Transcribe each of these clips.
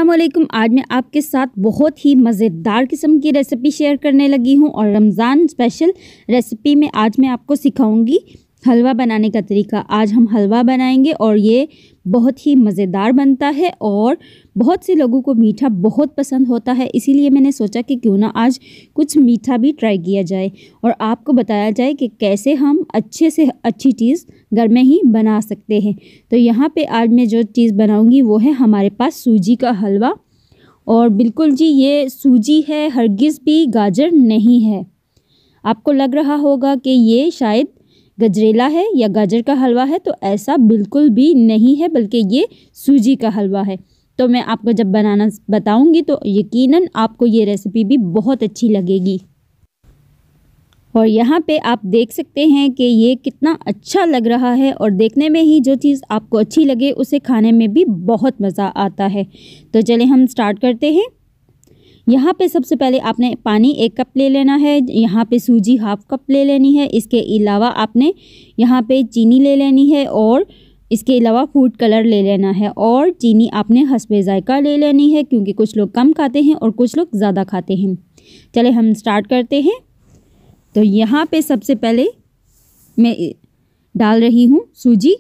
अस्सलामुअलैकुम। आज मैं आपके साथ बहुत ही मज़ेदार किस्म की रेसिपी शेयर करने लगी हूँ और रमज़ान स्पेशल रेसिपी में आज मैं आपको सिखाऊंगी हलवा बनाने का तरीका। आज हम हलवा बनाएंगे और ये बहुत ही मज़ेदार बनता है और बहुत से लोगों को मीठा बहुत पसंद होता है, इसीलिए मैंने सोचा कि क्यों ना आज कुछ मीठा भी ट्राई किया जाए और आपको बताया जाए कि कैसे हम अच्छे से अच्छी चीज़ घर में ही बना सकते हैं। तो यहाँ पे आज मैं जो चीज़ बनाऊँगी वो है हमारे पास सूजी का हलवा। और बिल्कुल जी ये सूजी है, हरगिज़ भी गाजर नहीं है। आपको लग रहा होगा कि ये शायद गजरेला है या गाजर का हलवा है, तो ऐसा बिल्कुल भी नहीं है, बल्कि ये सूजी का हलवा है। तो मैं आपको जब बनाना बताऊंगी तो यकीनन आपको ये रेसिपी भी बहुत अच्छी लगेगी। और यहाँ पे आप देख सकते हैं कि ये कितना अच्छा लग रहा है और देखने में ही जो चीज़ आपको अच्छी लगे उसे खाने में भी बहुत मज़ा आता है। तो चलिए हम स्टार्ट करते हैं। यहाँ पे सबसे पहले आपने पानी 1 कप ले लेना है, यहाँ पे सूजी हाफ कप ले लेनी है। इसके अलावा आपने यहाँ पे चीनी ले लेनी है और इसके अलावा फूड कलर ले लेना है और चीनी आपने हस्बे ज़ायका ले लेनी है, क्योंकि कुछ लोग कम खाते हैं और कुछ लोग ज़्यादा खाते हैं। चले हम स्टार्ट करते हैं। तो यहाँ पे सबसे पहले मैं डाल रही हूँ सूजी,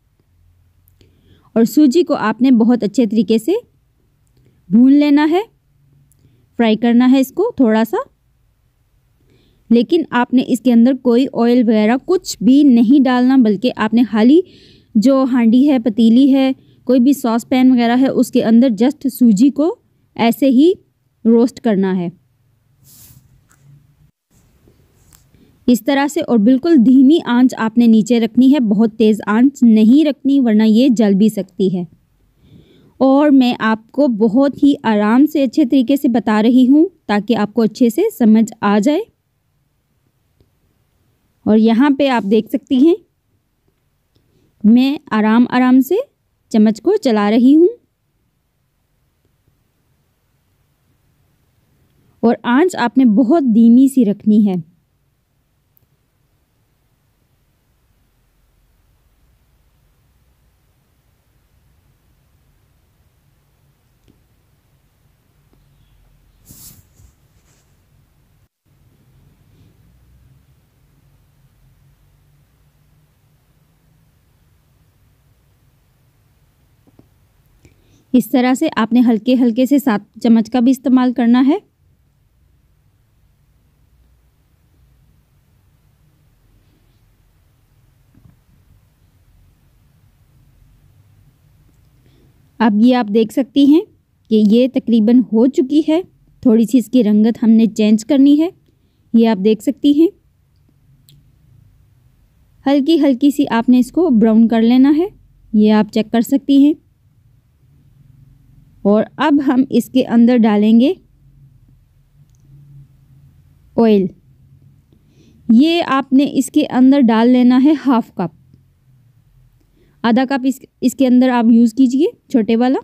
और सूजी को आपने बहुत अच्छे तरीके से भून लेना है, फ्राई करना है इसको थोड़ा सा। लेकिन आपने इसके अंदर कोई ऑयल वगैरह कुछ भी नहीं डालना, बल्कि आपने खाली जो हांडी है, पतीली है, कोई भी सॉस पैन वगैरह है, उसके अंदर जस्ट सूजी को ऐसे ही रोस्ट करना है इस तरह से। और बिल्कुल धीमी आंच आपने नीचे रखनी है, बहुत तेज़ आंच नहीं रखनी, वरना ये जल भी सकती है। और मैं आपको बहुत ही आराम से अच्छे तरीके से बता रही हूँ ताकि आपको अच्छे से समझ आ जाए। और यहाँ पे आप देख सकती हैं मैं आराम आराम से चम्मच को चला रही हूँ और आंच आपने बहुत धीमी सी रखनी है। इस तरह से आपने हल्के हल्के से 7 चम्मच का भी इस्तेमाल करना है। अब ये आप देख सकती हैं कि ये तकरीबन हो चुकी है। थोड़ी सी इसकी रंगत हमने चेंज करनी है, ये आप देख सकती हैं। हल्की हल्की सी आपने इसको ब्राउन कर लेना है, ये आप चेक कर सकती हैं। और अब हम इसके अंदर डालेंगे ऑयल। ये आपने इसके अंदर डाल लेना है हाफ कप, आधा कप इसके अंदर आप यूज़ कीजिए, छोटे वाला।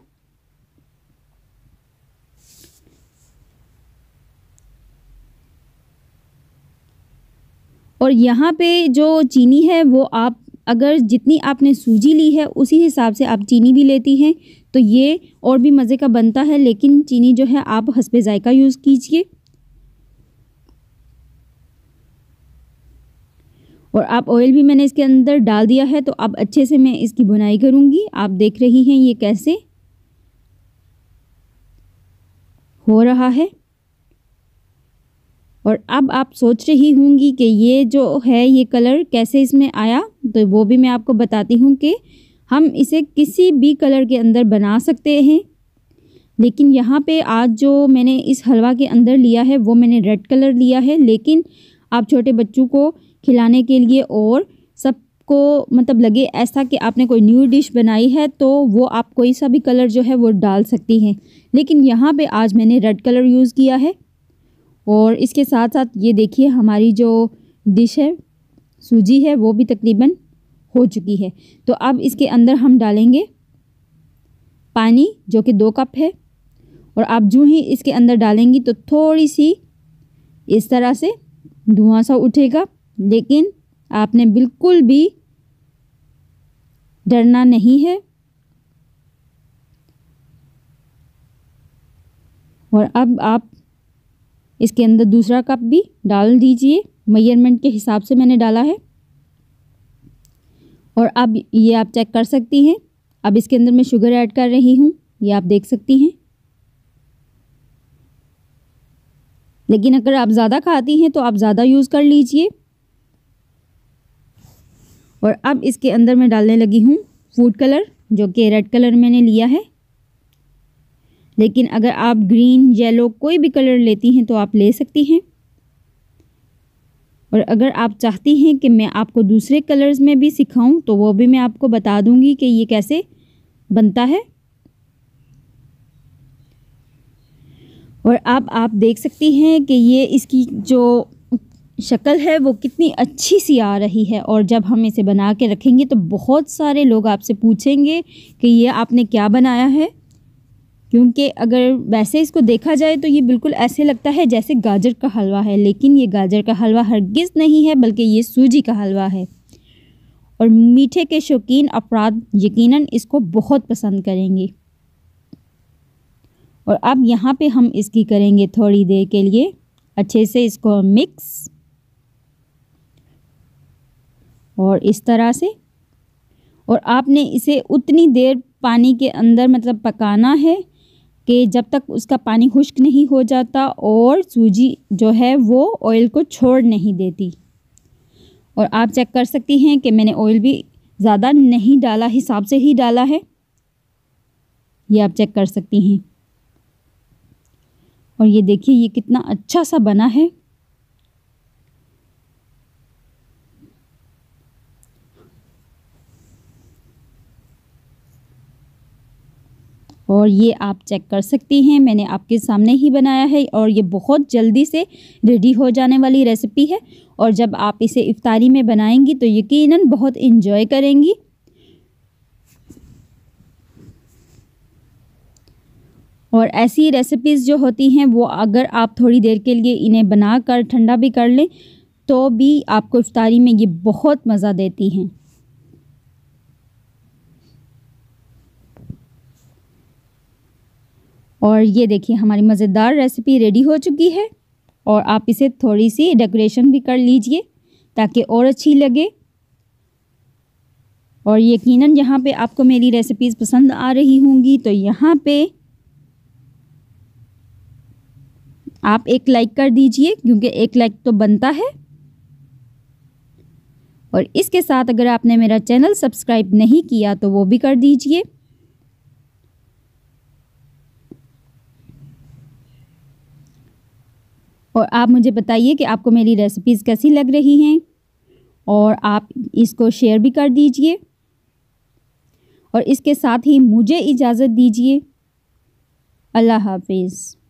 और यहाँ पे जो चीनी है वो आप अगर जितनी आपने सूजी ली है उसी हिसाब से आप चीनी भी लेती हैं तो ये और भी मज़े का बनता है, लेकिन चीनी जो है आप हस्बे ज़ायका यूज़ कीजिए। और आप ऑयल भी मैंने इसके अंदर डाल दिया है। तो अब अच्छे से मैं इसकी भुनाई करूँगी। आप देख रही हैं ये कैसे हो रहा है। और अब आप सोच रही होंगी कि ये जो है ये कलर कैसे इसमें आया, तो वो भी मैं आपको बताती हूँ कि हम इसे किसी भी कलर के अंदर बना सकते हैं। लेकिन यहाँ पे आज जो मैंने इस हलवा के अंदर लिया है वो मैंने रेड कलर लिया है, लेकिन आप छोटे बच्चों को खिलाने के लिए और सबको मतलब लगे ऐसा कि आपने कोई न्यू डिश बनाई है तो वो आप कोई सा भी कलर जो है वो डाल सकती हैं। लेकिन यहाँ पे आज मैंने रेड कलर यूज़ किया है। और इसके साथ साथ ये देखिए हमारी जो डिश है सूजी है वो भी तकरीबन हो चुकी है। तो अब इसके अंदर हम डालेंगे पानी जो कि 2 कप है। और आप जो ही इसके अंदर डालेंगी तो थोड़ी सी इस तरह से धुआं सा उठेगा, लेकिन आपने बिल्कुल भी डरना नहीं है। और अब आप इसके अंदर दूसरा कप भी डाल दीजिए, मेजरमेंट के हिसाब से मैंने डाला है। और अब ये आप चेक कर सकती हैं। अब इसके अंदर मैं शुगर ऐड कर रही हूँ, ये आप देख सकती हैं। लेकिन अगर आप ज़्यादा खाती हैं तो आप ज़्यादा यूज़ कर लीजिए। और अब इसके अंदर मैं डालने लगी हूँ फूड कलर, जो कि रेड कलर मैंने लिया है। लेकिन अगर आप ग्रीन, येलो कोई भी कलर लेती हैं तो आप ले सकती हैं। और अगर आप चाहती हैं कि मैं आपको दूसरे कलर्स में भी सिखाऊं तो वो भी मैं आपको बता दूंगी कि ये कैसे बनता है। और अब आप देख सकती हैं कि ये इसकी जो शक्ल है वो कितनी अच्छी सी आ रही है। और जब हम इसे बना के रखेंगे तो बहुत सारे लोग आपसे पूछेंगे कि ये आपने क्या बनाया है, क्योंकि अगर वैसे इसको देखा जाए तो ये बिल्कुल ऐसे लगता है जैसे गाजर का हलवा है, लेकिन ये गाजर का हलवा हरगिज़ नहीं है, बल्कि ये सूजी का हलवा है। और मीठे के शौकीन अफराद यकीनन इसको बहुत पसंद करेंगे। और अब यहाँ पे हम इसकी करेंगे थोड़ी देर के लिए अच्छे से इसको मिक्स, और इस तरह से। और आपने इसे उतनी देर पानी के अंदर मतलब पकाना है कि जब तक उसका पानी खुश्क नहीं हो जाता और सूजी जो है वो ऑयल को छोड़ नहीं देती। और आप चेक कर सकती हैं कि मैंने ऑयल भी ज़्यादा नहीं डाला, हिसाब से ही डाला है, ये आप चेक कर सकती हैं। और ये देखिए ये कितना अच्छा सा बना है। और ये आप चेक कर सकती हैं, मैंने आपके सामने ही बनाया है। और ये बहुत जल्दी से रेडी हो जाने वाली रेसिपी है। और जब आप इसे इफ्तारी में बनाएंगी तो यकीनन बहुत इंजॉय करेंगी। और ऐसी रेसिपीज़ जो होती हैं वो अगर आप थोड़ी देर के लिए इन्हें बना कर ठंडा भी कर लें तो भी आपको इफ्तारी में ये बहुत मज़ा देती हैं। और ये देखिए हमारी मज़ेदार रेसिपी रेडी हो चुकी है। और आप इसे थोड़ी सी डेकोरेशन भी कर लीजिए ताकि और अच्छी लगे। और यकीनन यहाँ पे आपको मेरी रेसिपीज़ पसंद आ रही होंगी, तो यहाँ पे आप एक लाइक कर दीजिए, क्योंकि एक लाइक तो बनता है। और इसके साथ अगर आपने मेरा चैनल सब्सक्राइब नहीं किया तो वो भी कर दीजिए। और आप मुझे बताइए कि आपको मेरी रेसिपीज़ कैसी लग रही हैं, और आप इसको शेयर भी कर दीजिए। और इसके साथ ही मुझे इजाज़त दीजिए। अल्लाह हाफिज़।